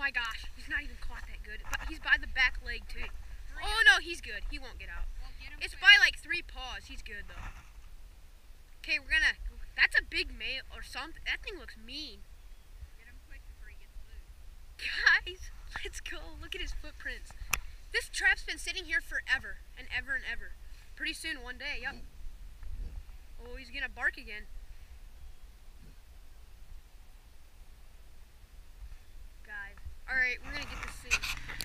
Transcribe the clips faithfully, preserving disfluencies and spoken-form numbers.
my gosh, he's not even caught that good. But he's by the back leg too. Oh no, he's good. He won't get out. It's by like three paws. He's good though. Okay, we're gonna. That's a big male or something. That thing looks mean. Get him quick before he gets loose. Guys, let's go. Look at his footprints. This trap's been sitting here forever and ever and ever. Pretty soon, one day. Yep. Oh, he's gonna bark again. Guys, all right, we're gonna get this thing.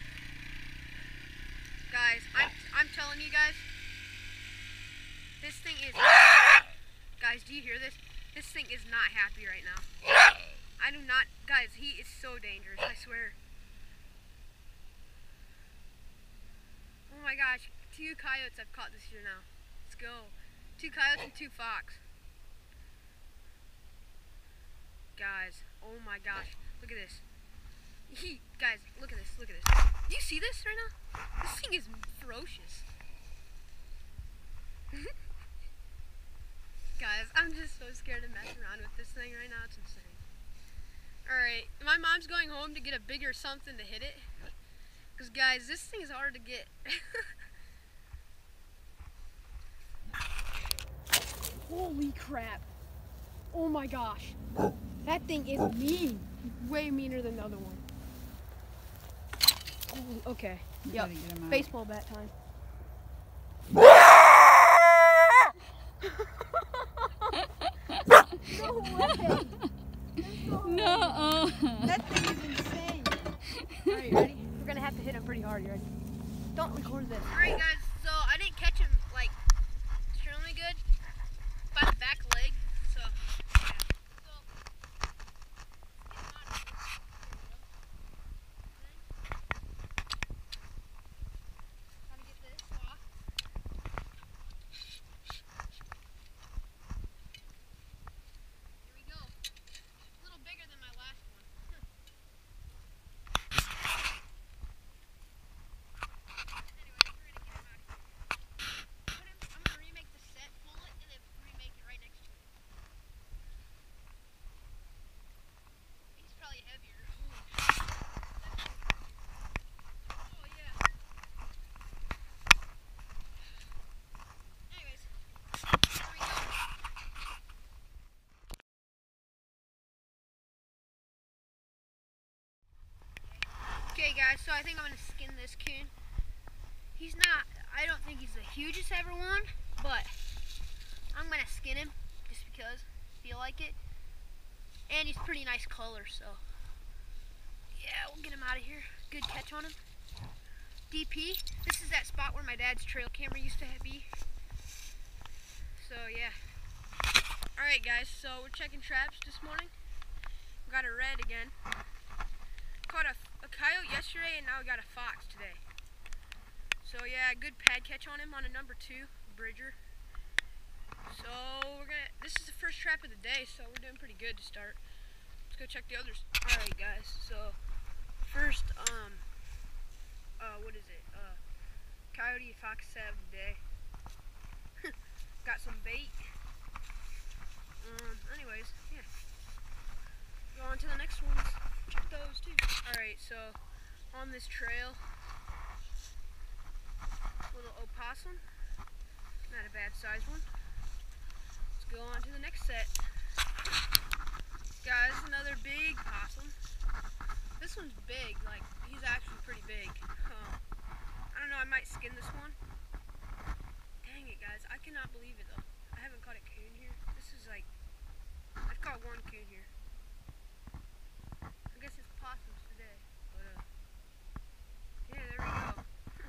Guys, I'm I'm telling you guys, this thing is. Guys, do you hear this? This thing is not happy right now. I do not, guys. He is so dangerous. I swear. Oh my gosh, two coyotes I've caught this year now. Let's go. Two coyotes and two fox. Guys, oh my gosh, look at this. He, guys, look at this, look at this. Do you see this right now? This thing is ferocious. Guys, I'm just so scared to mess around with this thing right now. It's insane. Alright, my mom's going home to get a bigger something to hit it. Because, guys, this thing is hard to get. Holy crap. Oh my gosh. That thing is mean. Way meaner than the other one. Holy, okay. Yep. Baseball bat time. No way. No. That thing is insane. Alright, ready? We're gonna have to hit him pretty hard. You ready? Don't record this. Alright guys, so I didn't catch him like extremely good by the back leg. So yeah. So gotta get this off. Here we go. A little bigger than my last one. Okay guys, so I think I'm going to skin this coon. He's not, I don't think he's the hugest ever one, but I'm going to skin him just because I feel like it. And he's pretty nice color, so yeah, we'll get him out of here. Good catch on him. D P, this is that spot where my dad's trail camera used to be. So yeah. Alright guys, so we're checking traps this morning. We got a red again. Caught a, a coyote yesterday and now we got a fox today. So yeah, good pad catch on him on a number two, Bridger. So we're gonna, this is the first trap of the day, so we're doing pretty good to start. Let's go check the others. Alright guys, so first, um, uh, what is it? Uh, coyote fox stab of the day. Got some bait. Um, anyways, yeah. Go on to the next ones. Check those too. Alright, so on this trail, little opossum, not a bad sized one. Let's go on to the next set. Guys, another big possum. This one's big, like he's actually pretty big. Um, I don't know, I might skin this one. Dang it guys, I cannot believe it though. I haven't caught a coon here. This is like, I've caught one coon here. I guess it's possums today, but uh, yeah, there we go.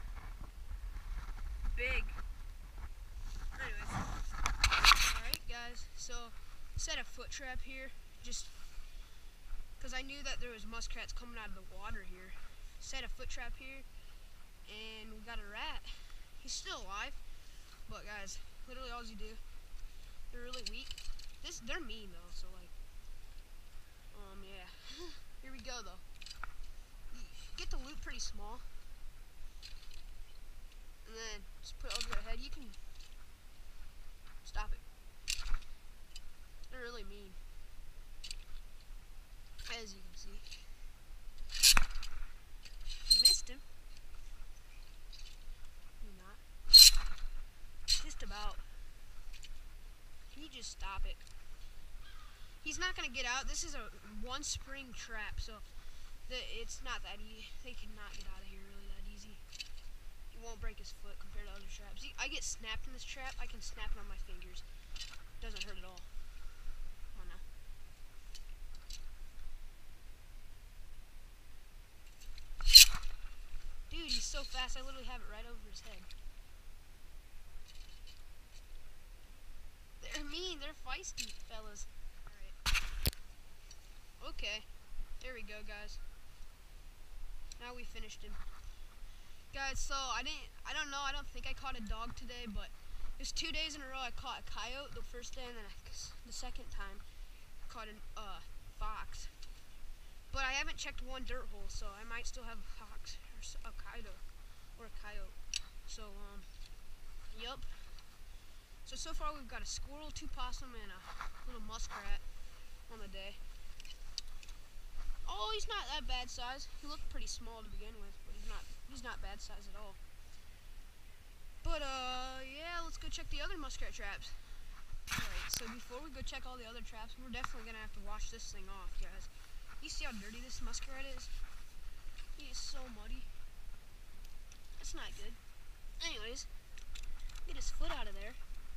Big. Anyways, alright guys, so set a foot trap here, just because I knew that there was muskrats coming out of the water here. Set a foot trap here, and we got a rat. He's still alive, but guys, literally all you do, they're really weak. This, they're mean though, so like, um, yeah. Here we go though. You get the loop pretty small, and then just put it over your head. You can stop it. They're really mean, as you can see. just stop it. He's not gonna get out. This is a one spring trap, so the, it's not that easy. They cannot get out of here really that easy. He won't break his foot compared to other traps. See, I get snapped in this trap. I can snap it on my fingers. Doesn't hurt at all. Come on now. Dude, he's so fast. I literally have it right over his head. They're mean. They're feisty fellas. Okay, there we go, guys. Now we finished him. Guys, so I didn't, I don't know, I don't think I caught a dog today, but it was two days in a row I caught a coyote the first day, and then I, the second time I caught a uh, fox. But I haven't checked one dirt hole, so I might still have a fox or a coyote or a coyote. So, um, yup. So, so far we've got a squirrel, two possum, and a little muskrat on the day. Oh, he's not that bad size. He looked pretty small to begin with, but he's not he's not bad size at all. But uh yeah, let's go check the other muskrat traps. Alright, so before we go check all the other traps, we're definitely gonna have to wash this thing off, guys. You see how dirty this muskrat is? He is so muddy. That's not good. Anyways, get his foot out of there.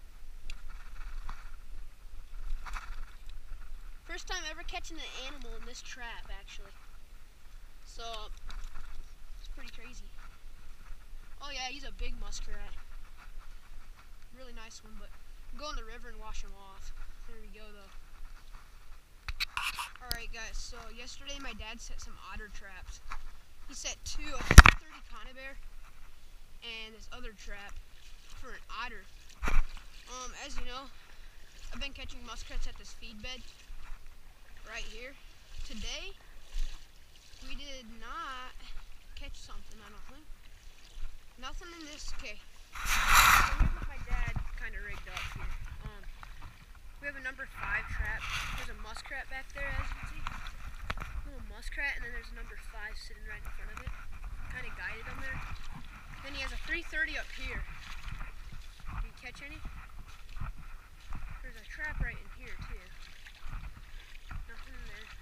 First time ever catching an animal in this trap, actually. So, it's pretty crazy. Oh yeah, he's a big muskrat. Really nice one, but go in the river and wash him off. There we go, though. Alright, guys, so yesterday my dad set some otter traps. He set two, a three thirty conibear, and this other trap for an otter. Um, as you know, I've been catching muskrats at this feed bed right here. Today, we did not catch something, I don't think. Nothing in this, okay. So here's what my dad kind of rigged up here. Um, we have a number five trap. There's a muskrat back there, as you can see. A little muskrat, and then there's a number five sitting right in front of it. Kind of guided him there. Then he has a three thirty up here. Did you catch any? There's a trap right in here, too. Nothing in there.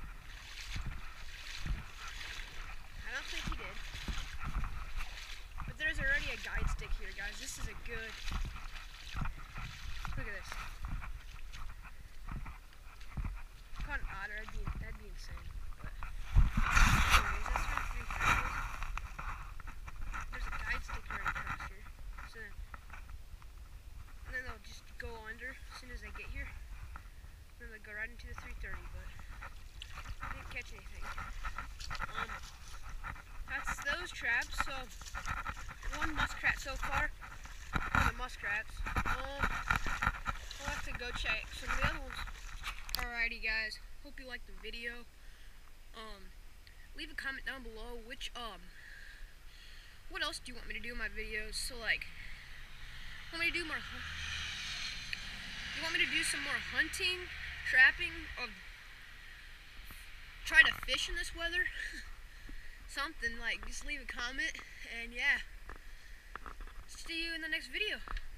I don't think he did. But there's already a guide stick here, guys. This is a good... Look at this. Caught an otter, that'd be, that'd be insane. But anyways, that's where the three thirty is. There's a guide stick right across here. So then, and then they'll just go under as soon as they get here. And then they'll go right into the three thirty, but I didn't catch anything. Um, that's those traps. So one muskrat so far for the muskrats. Um, we'll have to go check some of the other ones. Alrighty, guys. Hope you liked the video. Um, leave a comment down below which um, what else do you want me to do in my videos? So like, want me to do more? You want me to do some more hunting, trapping, or try to fish in this weather? Something like, just leave a comment, and yeah, see you in the next video.